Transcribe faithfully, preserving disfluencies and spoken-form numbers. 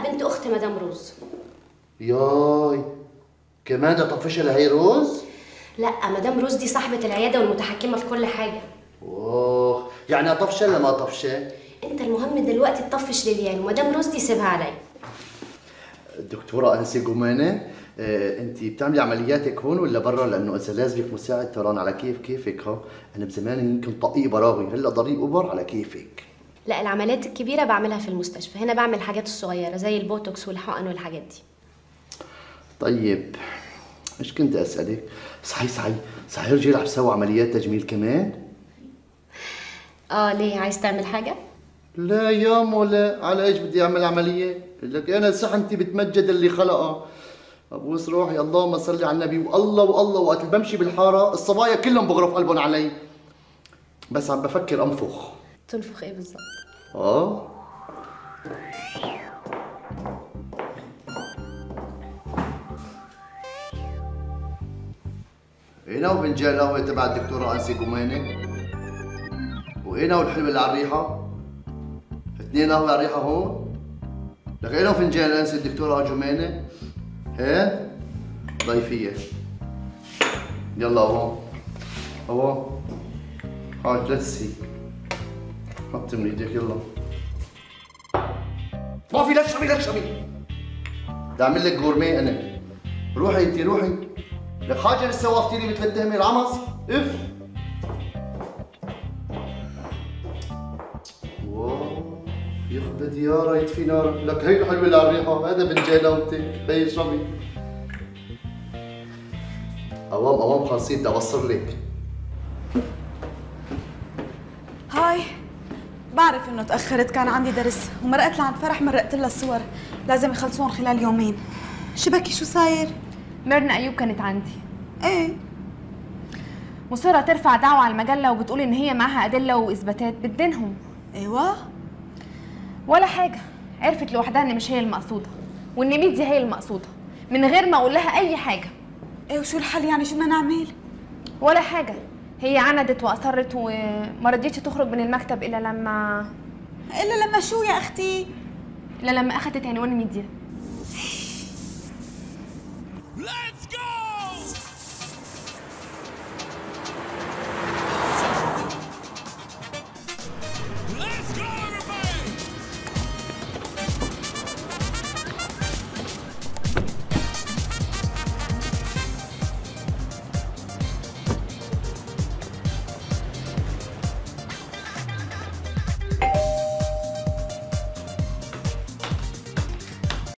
بنت اخت مدام روز. ياي كمان ده طفشها لهي روز؟ لا، مدام روز دي صاحبة العيادة والمتحكمة في كل حاجة. اوه، يعني اطفشها ولا ما اطفشها؟ انت المهم دلوقتي تطفش ليليان، ومدام روز دي سيبها عليا. دكتورة أنسة جمانة، آه، أنت بتعملي عملياتك هون ولا برا؟ لأنه إذا لازمك مساعد تران على كيف كيفك. ها أنا بزمان يمكن طقيق براغي، هلا ضريق أوبر على كيفك. لا، العمليات الكبيرة بعملها في المستشفى، هنا بعمل الحاجات الصغيرة زي البوتوكس والحقن والحاجات دي. طيب مش كنت أسألك، صحيح صحيح صحيح رجال عم يسووا عمليات تجميل كمان؟ اه ليه، عايز تعمل حاجة؟ لا يا مولا، على ايش بدي اعمل عملية؟ لك انا سحنتي بتمجد اللي خلقها. ابوس روحي، اللهم صل على النبي. والله والله وقت بمشي بالحارة الصبايا كلهم بغرف قلبهم علي. بس عم بفكر انفخ. تنفخ ايه بالظبط؟ اه هنا وفنجان قهوة تبع الدكتورة أنسة جمانة. وهنا والحلوة اللي على الريحة. اثنين قهوة على الريحة هون. لك هنا وفنجان أنسة الدكتورة جمانة. ها؟ ضيفية. يلا هون. هون. هاي جلسي. حطي من ايديك يلا. ما في لا تشربي لا تشربي. بدي أعمل لك غورميه أنا. روحي أنت روحي. لك حاجة لسه وافتيني مثل التهمة العمص؟ اف واو يخبى ديارة يطفي نارة. لك هيك حلوة اللي على الريحة، هذا بنجان لوتك، هي اشربي. قوام قوام خلصين بدي أبصر لك. هاي بعرف انه تأخرت، كان عندي درس ومرقت لعند فرح مرقت لها الصور، لازم يخلصون خلال يومين. شبكي شو صاير؟ ميرنا أيوب كانت عندي. ايه مصرة ترفع دعوة على المجلة وبتقول إن هي معاها أدلة وإثباتات بتدينهم. ايوه ولا حاجة، عرفت لوحدها إن مش هي المقصودة، وإن ميديا هي المقصودة من غير ما أقول لها أي حاجة. ايه وشو الحل يعني؟ شو بدنا نعمل؟ ولا حاجة، هي عندت وأصرت وما رضيتش تخرج من المكتب إلا لما الا لما شو يا أختي؟ إلا لما أخدت عنوان ميديا.